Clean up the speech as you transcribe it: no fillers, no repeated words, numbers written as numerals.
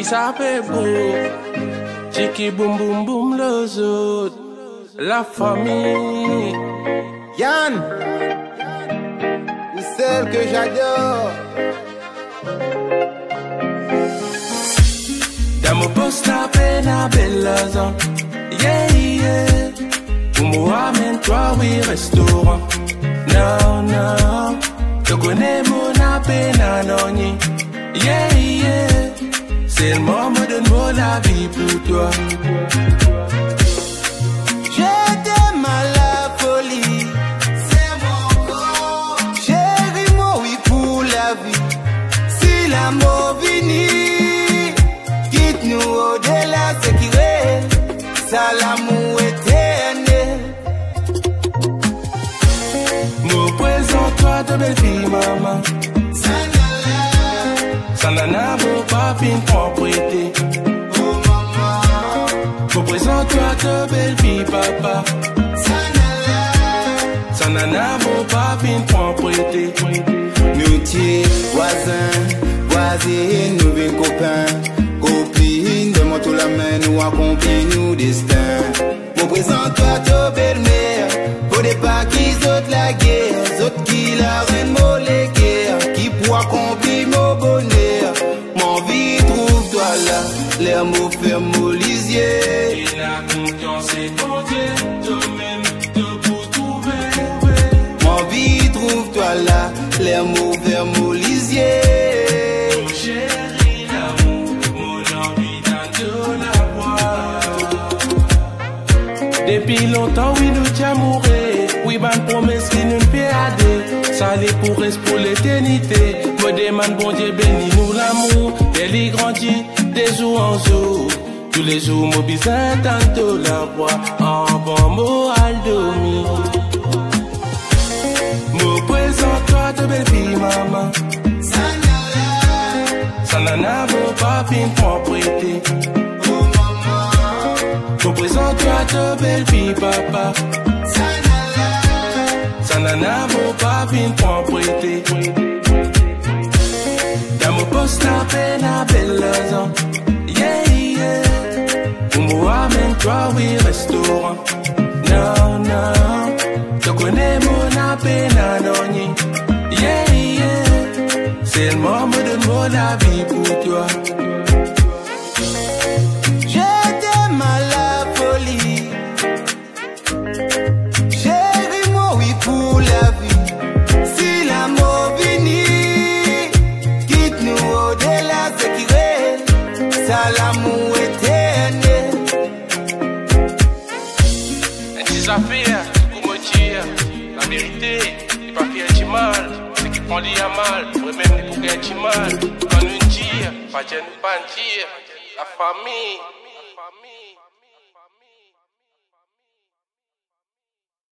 vie ça fait beau. Chiki boum boum boum les autres. La famille. Yann, ou celle que j'adore. Dans mon poste la peine à Bellazan. Yeah, yeah. Pour moi, amène-toi, oui, restaurant. Non, non. Je connais mon appel à Noni. Yeah, yeah. C'est le moment de donner la vie pour toi. Je t'aime à la folie. C'est mon corps. Chérie, moi, oui, pour la vie. Si l'amour finit, quitte-nous au-delà, c'est qui reste. Ça, l'amour éternel. Me présente-toi de belle fille, maman. Sanana, vos papines propriété. Oh maman. Me présente-toi de belle fille, papa. Sanana, vos papines propriété. Nous tiens voisins, voisines, nous vins copains. Copines, de moi tout la main, nous accompagnons nous destin. Me présente-toi de belle-mère. Faut des pas qui autres la guerre, autres qui la reine mollet guerre, qui pour accomplir mon bonheur. Mon vie trouve-toi là, l'amour ferme mon lisier. Et la confiance est ton Dieu, toi-même te pour trouver. Mon vie trouve-toi là, l'amour vers mon lisier. Mon chéri, l'amour, mon envie d'en la boire. Depuis longtemps, oui, nous t'y amoureux. Oui, ban promesse qui nous fait aider. Ça l'est pour reste pour l'éternité. Me demande, bon Dieu, bénis nous l'amour. Elle y grandit des jours en jour. Tous les jours, mon bizarre tantôt la voix. En bon mot, al dormi. Me présente-toi de belle fille, maman. Sanana, vos papines propriété. Oh maman. Me présente-toi de belle fille, papa. Sanana, vos papines propriété. Dans mon poste la peine à Bellazan. Yeah, yeah. Pour moi, amène-toi, oui, restaurant. Non, non. Je connais mon appel à Noni. Yeah, yeah. C'est le moment de donner la vie pour toi. Je t'aime à la folie. Chérie, moi, oui, pour la vie. Si l'amour finit, quitte-nous au-delà, c'est qui reste. Ça, l'amour éternel. Un petit affaire, pour me dire la vérité, il pas faire du mal. C'est qui prend l'y à mal, pour même pour faire du mal. Quand nous dire, pas dire nous pas dire, la famille.